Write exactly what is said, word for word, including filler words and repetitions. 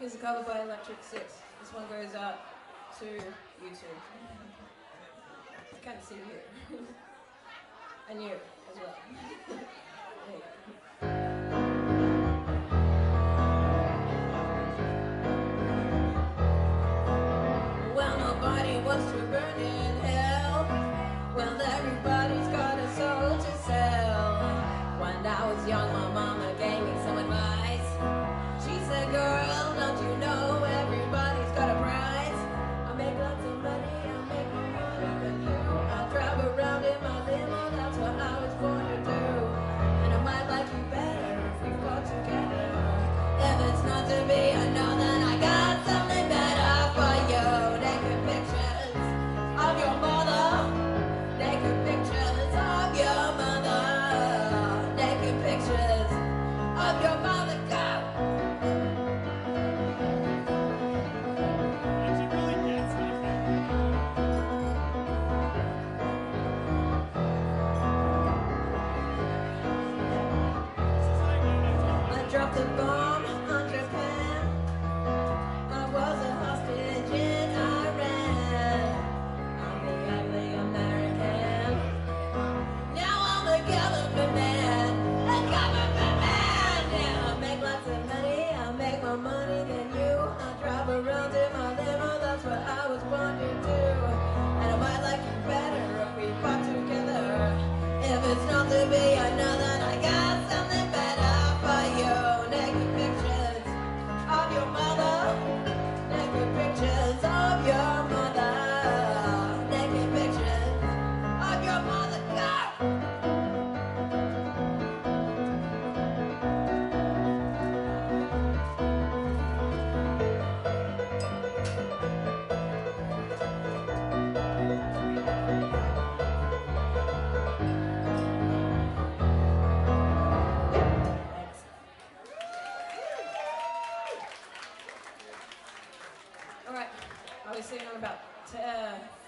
is a cover by Electric Six. This one goes out to you two. I can't see you. And you as well. There you go. Well, nobody wants to burn in hell. Well, everybody's got a soul to sell. When I was young, my mama gave me some advice. She said, girl, don't you know everybody's got a price? I make lots of money, I make more money than you. I drive around in my limo, that's what I was born to do. And I might like you better if we fought together. If it's not to be, I know that I got something better for you. Naked pictures of your mother. Naked pictures of your mother. Naked pictures of your mother. Go! I dropped a bomb on Japan. I was a hostage in Iran. I'm the ugly American. Now I'm the government man. A government man. Yeah, I make lots of money. I make more money than you. I drive around in my limo. That's what I was born to do. And I might like you better if we fought together. If it's not to be, I know that I got something better for you. Naked pictures of your mother. Naked pictures of your mother. Naked pictures of your mother. Go! Thanks. All right, I was sitting on about uh,